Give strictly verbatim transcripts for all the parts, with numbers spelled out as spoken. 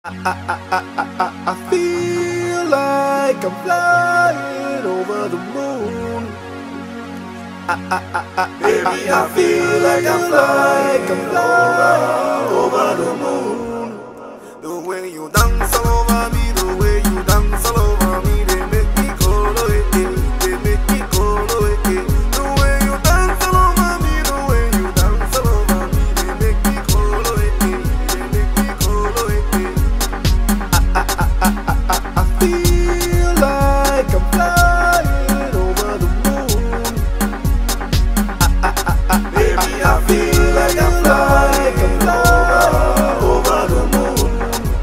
I, I, I, I, I feel like I'm flying over the moon. I, I, I, I, Baby, I, I feel like I'm flying, I'm flying over the moon. The way you dance all over me, the way you dance all over me, they make me go away, they make me go away. The way you dance all over me, the way you dance all over me, they make me go away, they make me go away. I feel like I'm flying over the moon. I, I, I, Baby, I feel like I'm flying, I'm flying over the moon.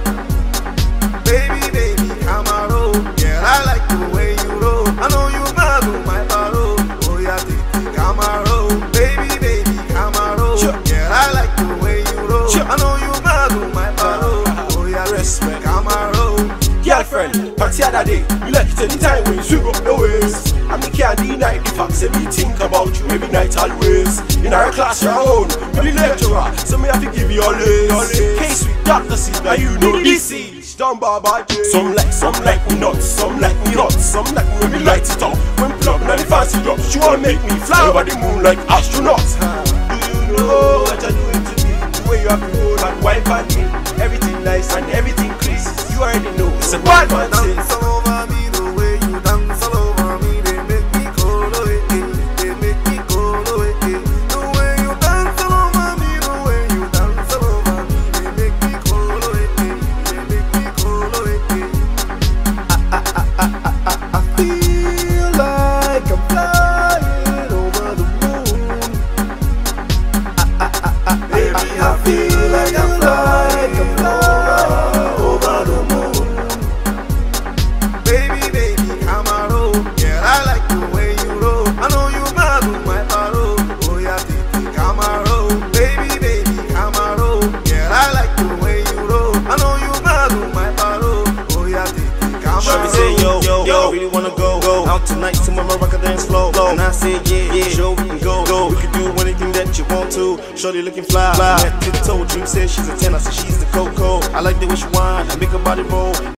Baby, baby, come on, roll. Yeah, I like the way you roll. I know you mad with my parole. Oh yeah, take come on, roll. Baby, baby, come on, roll. Yeah, I like the way you roll. I know you mad with my parole. Oh yeah, respect, come on, roll. Girlfriend, party other day, you like it anytime when you swing up the waist. And me can't deny the facts and me think about you every night always. In our class you're own, with the lecturer, so me have to give you all this. Case with Doctor C, now you know this is Dumb Baba J. Some like, some like me nuts, some like me hot, some like me when we light it up. When plug and the fancy drop, she wanna make me fly over the moon like astronauts. Do you know what you're doing to me? The way you have to roll and wipe at me, everything nice and everything clean. You already know it's a bad man thing. Dance all over me, the way you dance all over me, they make me go away, they make me go away. The way you dance all over me, the way you dance all over me, they make me go away, they make me go away. I, I, I, I, I, I feel like I'm flying over the moon. I, I, I, I, Baby, I feel like I'm flying, I'm flying over the moon. Baby, baby, come on, roll. Yeah, I like the way you roll. I know you mad with my parole. Oh yeah, baby, come on, roll. Baby, baby, come on, roll. Yeah, I like the way you roll. I know you mad with my parole. Oh yeah, baby, come on, roll. Shorty say yo, yo, yo, I really wanna go, go out tonight to my rock and dance flow. And I say yeah, yeah, sure we can go, go. We can do anything that you want to. Shorty looking fly, fly. Head to toe, Dream says she's a ten, I say she's the coco. I like the way she whine, I make her body roll.